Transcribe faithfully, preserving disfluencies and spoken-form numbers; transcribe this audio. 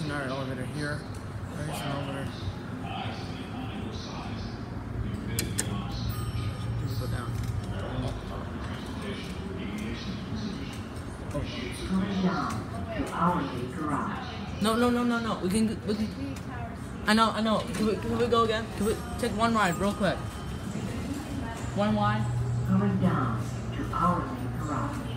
another elevator here. There's an elevator. Go down. Oh. Going down to our garage. No, no, no, no, no. We can, we can. I know, I know. Can we, can we go again? Can we take one ride real quick? One wide. Going down to our garage.